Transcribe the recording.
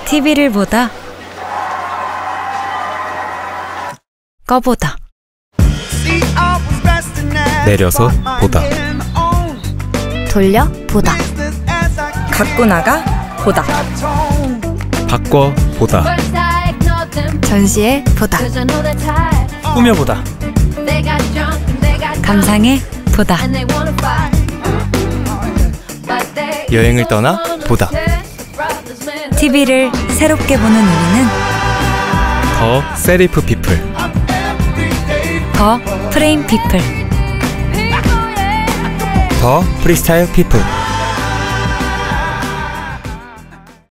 TV를 보다 꺼보다 내려서 보다 돌려 보다 갖고 나가 보다 바꿔 보다 전시해 보다 꾸며보다 감상해 보다 여행을 떠나 보다 TV를 새롭게 보는 우리는 더 세리프 피플 더 프레임 피플 더 프리스타일 피플